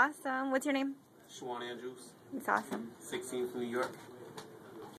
Awesome. What's your name? Shawan Andrews. It's awesome. 16 from New York.